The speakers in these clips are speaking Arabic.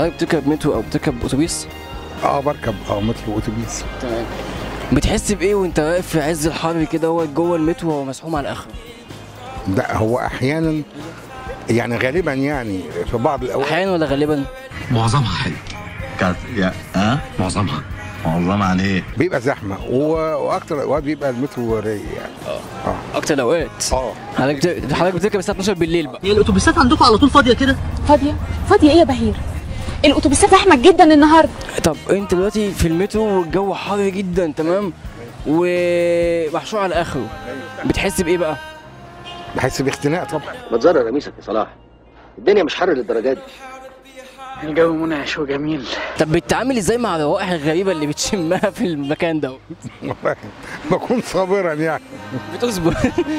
حضرتك بتركب مترو او بتركب اتوبيس؟ بركب مترو واتوبيس. تمام. بتحس بايه وانت واقف في عز الحر كده هو جوه المترو وهو مسحوم على الاخر؟ لا هو احيانا يعني غالبا يعني في بعض الاوقات احيانا ولا غالبا؟ معظمها حلو. كانت معظمها يعني ايه؟ بيبقى زحمه واكتر الاوقات بيبقى المترو رايق يعني. اكتر الاوقات. حضرتك بتركب الساعه 12 بالليل بقى. هي الاتوبيسات عندكم على طول فاضيه كده؟ فاضيه ايه يا بهير؟ الاتوبيسات زحمه جدا النهارده. طب انت دلوقتي في المترو والجو حر جدا تمام ومحشور على اخره، بتحس بايه بقى؟ بحس باختناق طبعا. ما تزرر قميصك يا صلاح، الدنيا مش حر للدرجات دي. الجو منعش وجميل. طب بتتعامل ازاي مع الروائح الغريبه اللي بتشمها في المكان ده؟ بكون صابرا يعني. بتصبر.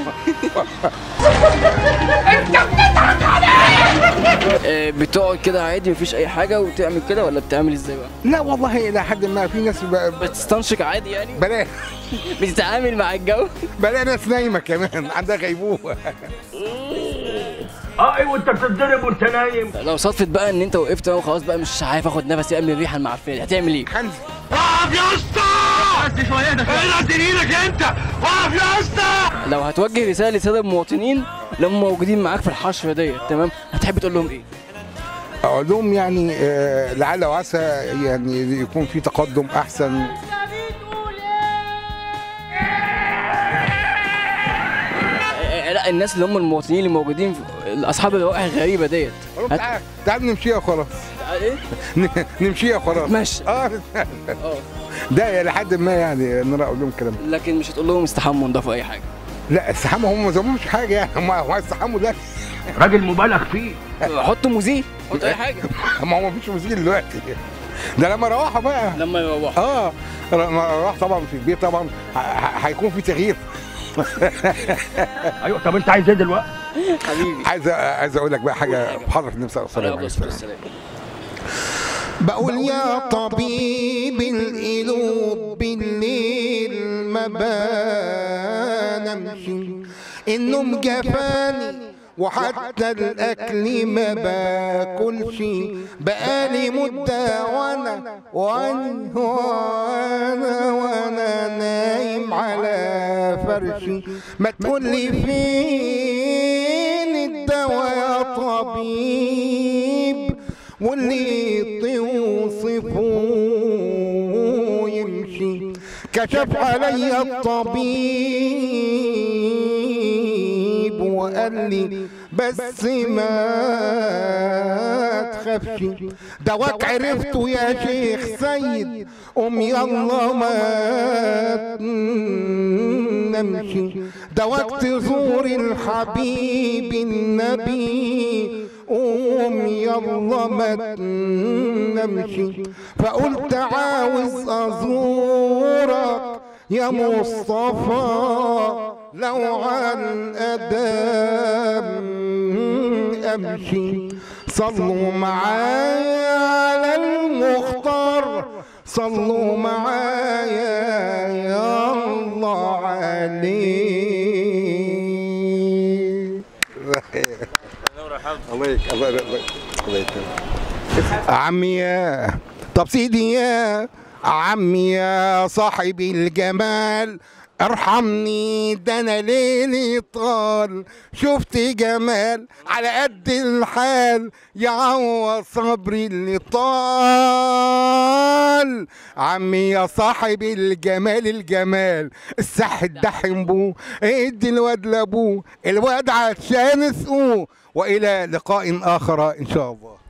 بتقعد كده عادي مفيش اي حاجه وتعمل كده ولا بتعمل ازاي بقى؟ لا والله الى حد ما في ناس بتستنشق عادي يعني؟ بلاقي بتتعامل مع الجو؟ بلاقي ناس نايمه كمان عندها غيبوبه. ايوه انت بتتضرب وانت نايم. لو صدفت بقى ان انت وقفت بقى وخلاص بقى مش عارف اخد نفسي من الريحه المعفنه هتعمل ايه؟ هنزل. اقف يا اسطى! بس شويه ده ايه ايدك انت؟ اقف يا اسطى! لو هتوجه رساله للساده المواطنين اللي هم موجودين معاك في الحشره ديت تمام، هتحب تقول لهم ايه؟ اقول لهم يعني لعل وعسى يعني يكون في تقدم احسن. لا الناس اللي هم المواطنين اللي موجودين اصحاب الروائح الغريبه ديت. تعال نمشيها خلاص. ايه؟ نمشيها خلاص. ماشي. ده لحد ما يعني ان انا اقول لهم الكلام ده. لكن مش هتقول لهم استحموا ونضافوا اي حاجه. لا استحموا هم ما ذمهمش حاجه يعني، هم استحموا ده. راجل مبالغ فيه. حطوا مزيل، حطوا اي حاجه. ما هو مفيش مزيل دلوقتي. ده لما يروحوا بقى. لما يروحوا. لما يروح طبعا في البيت طبعا هيكون في تغيير. ايوه طب انت عايز ايه دلوقتي؟ حبيبي عايز اقول لك بقى حاجه بحضرة النبي صلى الله عليه وسلم. بقول يا طبيب القلوب بالليل ما بنمشي، النوم جفاني وحتى الاكل ما باكلش، بقالي مده وانا نايم على فرشي، ما تقولي فين الدواء يا طبيب، واللي توصفه يمشي. كشف علي الطبيب وقال لي بس ما تخافش، دواك عرفته يا شيخ سيد، قوم يلا ما نمشي، دواك تزور الحبيب النبي، قوم يلا ما نمشي. فقلت عاوز ازورك يا مصطفى، لو عن ادم امشي، صلوا معايا على المختار، صلوا معايا يا الله عليه. الله يكرمك. عمي يا طب سيدي يا عمي يا صاحب الجمال، ارحمني ده انا ليلي طال، شفت جمال على قد الحال يعوض صبري اللي طال. عمي يا صاحب الجمال الصح الدحم بوه، ادي الواد لابوه، الواد عشان سقوه، والى لقاء اخر ان شاء الله.